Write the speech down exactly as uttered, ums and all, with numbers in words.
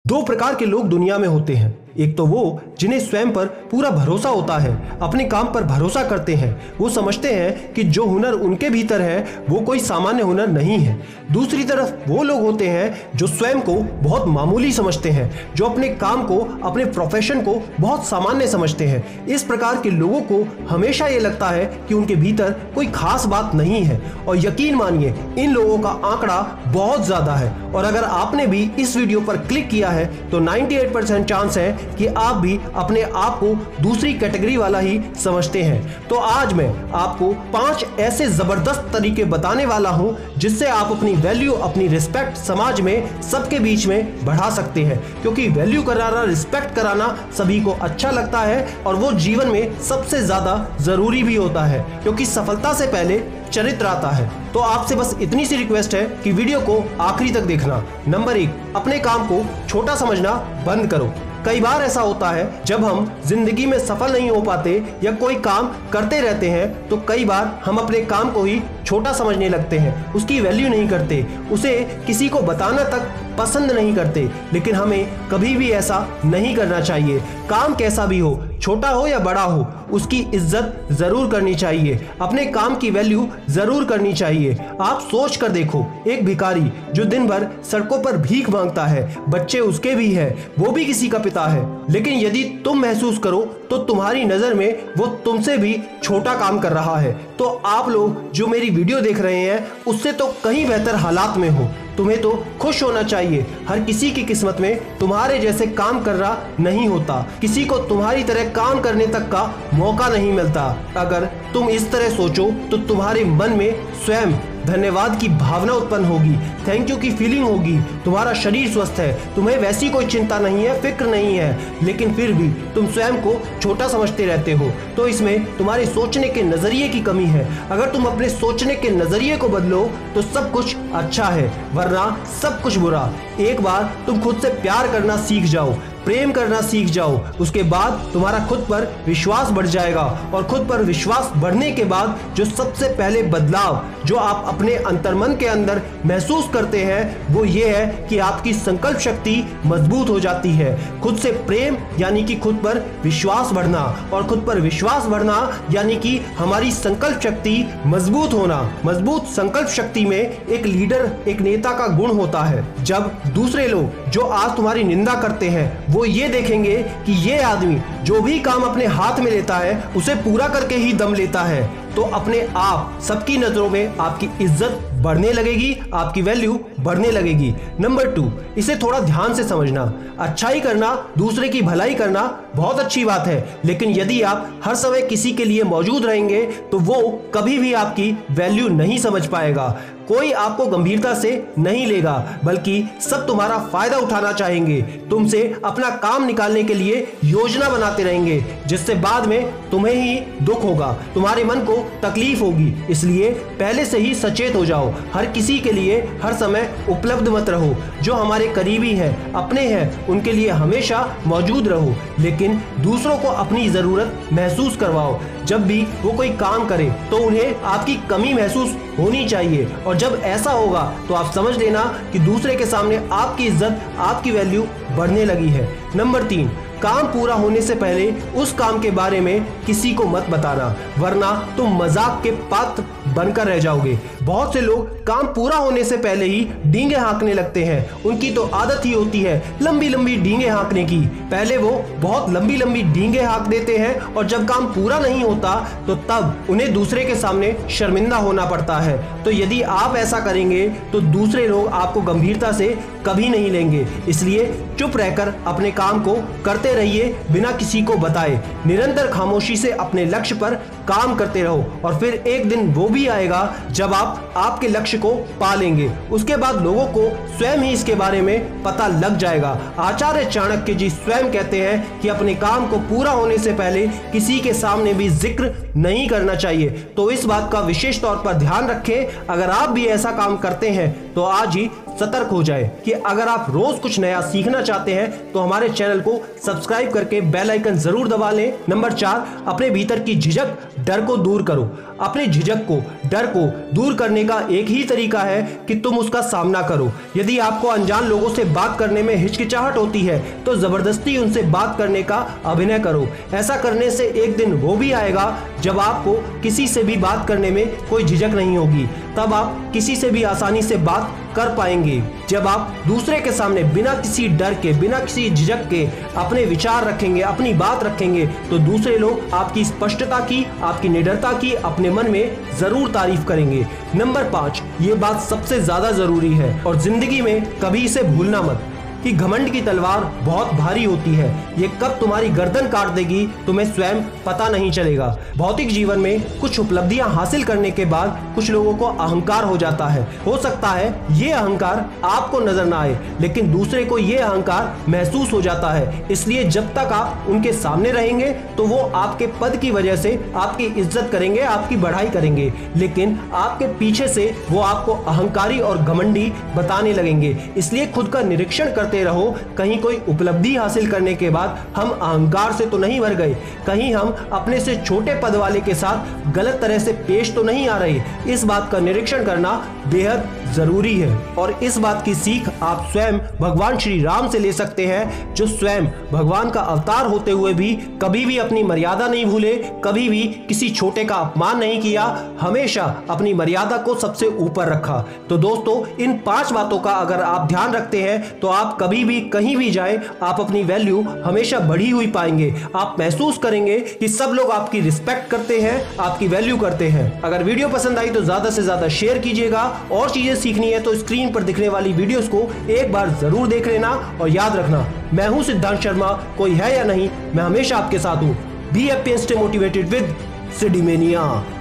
दो प्रकार के लोग दुनिया में होते हैं। एक तो वो जिन्हें स्वयं पर पूरा भरोसा होता है, अपने काम पर भरोसा करते हैं। वो समझते हैं कि जो हुनर उनके भीतर है वो कोई सामान्य हुनर नहीं है। दूसरी तरफ वो लोग होते हैं जो स्वयं को बहुत मामूली समझते हैं, जो अपने काम को, अपने प्रोफेशन को बहुत सामान्य समझते हैं। इस प्रकार के लोगों को हमेशा ये लगता है कि उनके भीतर कोई खास बात नहीं है, और यकीन मानिए इन लोगों का आंकड़ा बहुत ज्यादा है। और अगर आपने भी इस वीडियो पर क्लिक किया है तो अट्ठानवे परसेंट चांस है कि आप भी अपने आप को दूसरी कैटेगरी वाला ही समझते हैं। तो आज मैं आपको पांच ऐसे जबरदस्त तरीके बताने वाला हूं जिससे आप अपनी वैल्यू, अपनी रिस्पेक्ट समाज में सबके बीच में बढ़ा सकते हैं। क्योंकि वैल्यू कराना, रिस्पेक्ट कराना सभी को अच्छा लगता है और वो जीवन में सबसे ज्यादा जरूरी भी होता है, क्योंकि सफलता से पहले चरित्र आता है। तो आपसे बस इतनी सी रिक्वेस्ट है कि वीडियो को आखिरी तक देखना। नंबर एक, अपने काम को छोटा समझना बंद करो। कई बार ऐसा होता है जब हम जिंदगी में सफल नहीं हो पाते या कोई काम करते रहते हैं तो कई बार हम अपने काम को ही छोटा समझने लगते हैं, उसकी वैल्यू नहीं करते, उसे किसी को बताना तक पसंद नहीं करते। लेकिन हमें कभी भी ऐसा नहीं करना चाहिए। काम कैसा भी हो, छोटा हो या बड़ा हो, उसकी इज्जत जरूर करनी चाहिए, अपने काम की वैल्यू जरूर करनी चाहिए। आप सोच कर देखो, एक भिखारी जो दिन भर सड़कों पर भीख मांगता है, बच्चे उसके भी है, वो भी किसी का पिता है, लेकिन यदि तुम महसूस करो तो तुम्हारी नजर में वो तुमसे भी छोटा काम कर रहा है। तो आप लोग जो मेरी वीडियो देख रहे हैं उससे तो कहीं बेहतर हालात में हो। तुम्हें तो खुश होना चाहिए। हर किसी की किस्मत में तुम्हारे जैसे काम कर रहा नहीं होता, किसी को तुम्हारी तरह काम करने तक का मौका नहीं मिलता। अगर तुम इस तरह सोचो तो तुम्हारे मन में स्वयं धन्यवाद की भावना उत्पन्न होगी, थैंक यू की फीलिंग होगी। तुम्हारा शरीर स्वस्थ है, तुम्हें वैसी कोई चिंता नहीं है, फिक्र नहीं है, लेकिन फिर भी तुम स्वयं को छोटा समझते रहते हो। तो इसमें तुम्हारे सोचने के नजरिए की कमी है। अगर तुम अपने सोचने के नजरिए को बदलो तो सब कुछ अच्छा है, वरना सब कुछ बुरा। एक बार तुम खुद से प्यार करना सीख जाओ, प्रेम करना सीख जाओ, उसके बाद तुम्हारा खुद पर विश्वास बढ़ जाएगा। और खुद पर विश्वास बढ़ने के बाद जो सबसे पहले बदलाव जो आप अपने अंतर्मन के अंदर महसूस करते हैं वो ये है कि आपकी संकल्प शक्ति मजबूत हो जाती है। खुद से प्रेम यानी कि खुद पर विश्वास बढ़ना, और खुद पर विश्वास बढ़ना यानी कि हमारी संकल्प शक्ति मजबूत होना। मजबूत संकल्प शक्ति में एक लीडर, एक नेता का गुण होता है। जब दूसरे लोग जो आज तुम्हारी निंदा करते हैं वो ये देखेंगे कि ये आदमी जो भी काम अपने हाथ में लेता है उसे पूरा करके ही दम लेता है, तो अपने आप सबकी नजरों में आपकी इज्जत बढ़ने लगेगी, आपकी वैल्यू बढ़ने लगेगी। नंबर टू, इसे थोड़ा ध्यान से समझना। अच्छाई करना, दूसरे की भलाई करना बहुत अच्छी बात है, लेकिन यदि आप हर समय किसी के लिए मौजूद रहेंगे तो वो कभी भी आपकी वैल्यू नहीं समझ पाएगा। कोई आपको गंभीरता से नहीं लेगा, बल्कि सब तुम्हारा फायदा उठाना चाहेंगे, तुमसे अपना काम निकालने के लिए योजना बनाते रहेंगे, जिससे बाद में तुम्हें ही दुख होगा, तुम्हारे मन को तकलीफ होगी। इसलिए पहले से ही सचेत हो जाओ। हर किसी के लिए हर समय उपलब्ध मत रहो। जो हमारे करीबी हैं, अपने हैं, उनके लिए हमेशा मौजूद रहो, लेकिन दूसरों को अपनी जरूरत महसूस करवाओ। जब भी वो कोई काम करे तो उन्हें आपकी कमी महसूस होनी चाहिए, और जब ऐसा होगा तो आप समझ लेना कि दूसरे के सामने आपकी इज्जत, आपकी वैल्यू बढ़ने लगी है। नंबर तीन, काम पूरा होने से पहले उस काम के बारे में किसी को मत बताना, वरना तुम मजाक के पात्र बनकर रह जाओगे। बहुत से लोग काम पूरा होने से पहले ही डींगे हाँकने लगते हैं। उनकी तो आदत ही होती है लंबी लंबी डींगे हाँकने की। पहले वो बहुत लंबी लंबी डींगे हाँक देते हैं, और जब काम पूरा नहीं होता तो तब उन्हें दूसरे के सामने शर्मिंदा होना पड़ता है। तो यदि आप ऐसा करेंगे तो दूसरे लोग आपको गंभीरता से कभी नहीं लेंगे। इसलिए चुप रहकर अपने काम को करते रहिए, बिना किसी को बताए। निरंतर खामोशी से अपने लक्ष्य पर काम करते रहो, और फिर एक दिन वो भी आएगा जब आप आपके लक्ष्य को पा लेंगे। उसके बाद लोगों को स्वयं ही इसके बारे में पता लग जाएगा। आचार्य चाणक्य जी स्वयं कहते हैं कि अपने काम को पूरा होने से पहले किसी के सामने भी जिक्र नहीं करना चाहिए। तो इस बात का विशेष तौर पर ध्यान रखें। अगर आप भी ऐसा काम करते हैं तो आज ही सतर्क हो जाए कि अगर आप रोज कुछ नया सीखना चाहते हैं तो हमारे चैनल को सब्सक्राइब करके बेल आइकन जरूर दबा लें। नंबर चार, अपने भीतर की झिझक, डर को दूर करो। अपने झिझक को, डर को दूर करने का एक ही तरीका है कि तुम उसका सामना करो। यदि आपको अनजान लोगों से बात करने में हिचकिचाहट होती है तो जबरदस्ती उनसे बात करने का अभिनय करो। ऐसा करने से एक दिन वो भी आएगा जब आपको किसी से भी बात करने में कोई झिझक नहीं होगी। तब आप किसी से भी आसानी से बात कर पाएंगे। जब आप दूसरे के सामने बिना किसी डर के, बिना किसी झिझक के अपने विचार रखेंगे, अपनी बात रखेंगे, तो दूसरे लोग आपकी स्पष्टता की, आपकी निडरता की अपने मन में जरूर तारीफ करेंगे। नंबर पाँच, ये बात सबसे ज्यादा जरूरी है और जिंदगी में कभी इसे भूलना मत कि घमंड की तलवार बहुत भारी होती है। ये कब तुम्हारी गर्दन काट देगी तुम्हें स्वयं पता नहीं चलेगा। भौतिक जीवन में कुछ उपलब्धियां हासिल करने के बाद कुछ लोगों को अहंकार हो जाता है। हो सकता है ये अहंकार आपको नजर ना आए, लेकिन दूसरे को ये अहंकार महसूस हो जाता है। इसलिए जब तक आप उनके सामने रहेंगे तो वो आपके पद की वजह से आपकी इज्जत करेंगे, आपकी बढ़ाई करेंगे, लेकिन आपके पीछे से वो आपको अहंकारी और घमंडी बताने लगेंगे। इसलिए खुद का निरीक्षण करते रहो, कहीं कोई उपलब्धि हासिल करने के बाद हम अहंकार से तो नहीं भर गए, कहीं हम अपने से छोटे पद वाले के साथ गलत तरह से पेश तो नहीं आ रहे। इस बात का निरीक्षण करना बेहद जरूरी है और इस बात की सीख आप स्वयं भगवान श्री राम से ले सकते हैं, जो स्वयं भगवान का अवतार होते हुए भी कभी भी अपनी मर्यादा नहीं भूले, कभी भी किसी छोटे का अपमान नहीं किया, हमेशा अपनी मर्यादा को सबसे ऊपर रखा। तो दोस्तों, इन पांच बातों का अगर आप ध्यान रखते हैं तो आप कभी भी कहीं भी जाए, आप अपनी वैल्यू हमेशा बढ़ी हुई पाएंगे। आप महसूस करेंगे कि सब लोग आपकी रिस्पेक्ट करते हैं, आपकी वैल्यू करते हैं। अगर वीडियो पसंद आई तो ज्यादा से ज्यादा शेयर कीजिएगा और चीजें सीखनी है तो स्क्रीन पर दिखने वाली वीडियोस को एक बार जरूर देख लेना और याद रखना, मैं हूं सिद्धांत शर्मा, कोई है या नहीं, मैं हमेशा आपके साथ हूं। Be happy and stay motivated with सिडीमेनिया।